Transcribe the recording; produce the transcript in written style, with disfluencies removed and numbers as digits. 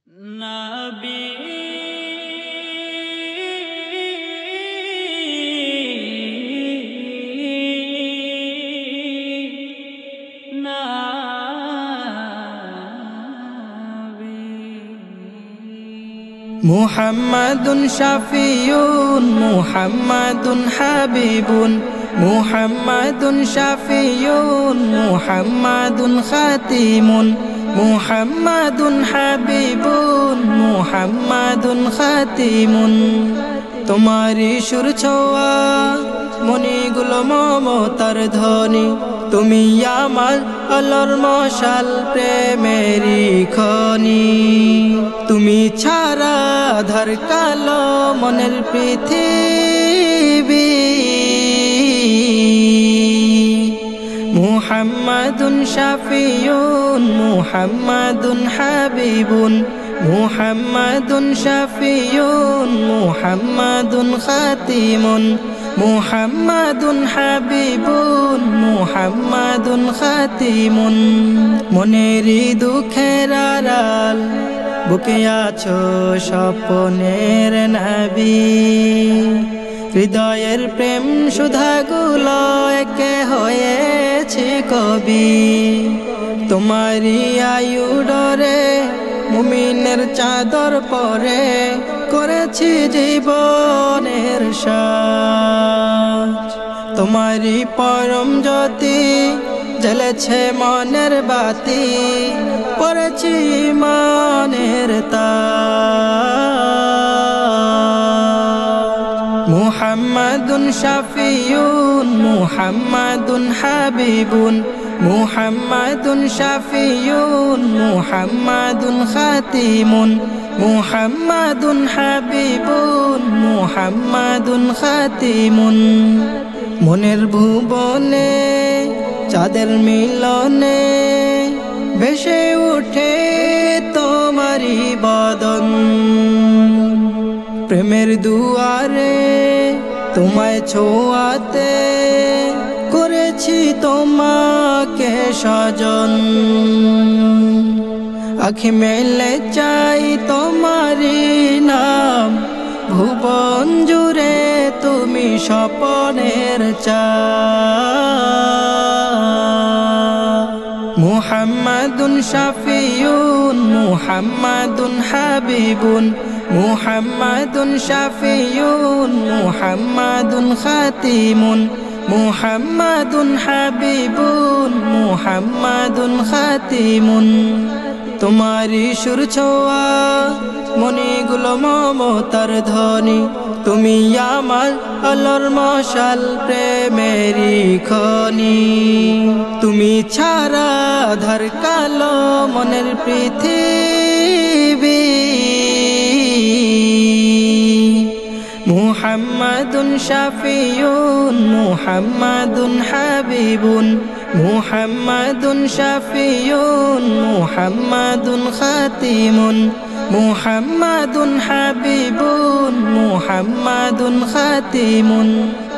নবী মুহাম্মাদুন শাফিউন মুহাম্মাদুন হাবিবুন মুহাম্মাদুন শাফিউন মুহাম্মাদুন খাতিমুন মুহাম্মাদুন হাবিবুন মুহাম্মাদুন খাতিমুন। তোমারি সুর ছোঁয়া মনিগুলো মমতার ধ্বনি, তুমি আমার আলোর মশাল প্রেমেরি খনি। তুমি ছাড়া আধার কালো মনের পৃথিবী। মুহাম্মাদুন শাফিউন মুহাম্মাদুন হাবিবুন মুহাম্মাদুন শাফিউন মুহাম্মাদুন খাতিমুন মুহাম্মাদুন হাবিবুন মুহাম্মাদুন খাতিমুন। মনেরি দুঃখের আড়াল বুকে আছো স্বপ্নের নবী, হৃদয়ের প্রেম সুধাগুলো একে হয়েছে কবি। তোমারি আয়ু ডরে মুমিনের চাদর পরে করেছি জীবনের সাজ। তোমারি পরম জ্যোতি জ্বলেছে মনের বাতি, পড়েছি মনের তাজ। মুহাম্মাদুন শাফিউন মুহাম্মাদুন হাবিবুন মুহাম্মাদুন শাফিউন মুহাম্মাদুন খাতিমুন মুহাম্মাদুন হাবিবুন মুহাম্মাদুন খাতিমুন। মনের ভুবনে চাঁদের মিলনে ভেসে উঠে তোমারি বদন, প্রেমের দুয়ারে তোমায় ছোঁয়াতে করেছি তোমাকে স্বজন। আঁখি মেলে চাই তোমারি নাম, ভুবন জুড়ে তুমি স্বপনের চাঁদ। মুহাম্মাদুন শাফিউন মুহাম্মাদুন হাবিবুন মুহাম্মাদুন শাফিউন মুহাম্মাদুন খাতিমুন মুহাম্মাদুন হাবিবুন মুহাম্মাদুন খাতিমুন। তোমারি সুর ছোঁয়া মনিগুলো মমতার ধ্বনি, তুমি আমার আলোর মশাল প্রেমেরি খনি। তুমি ছাড়া আধার কালো মনের পৃথিবী। মুহাম্মাদুন শাফিউন মুহাম্মাদুন হাবিবুন মুহাম্মাদুন শাফিউন মুহাম্মাদুন খাতিমুন মুহাম্মাদুন হাবিবুন মুহাম্মাদুন খাতিমুন।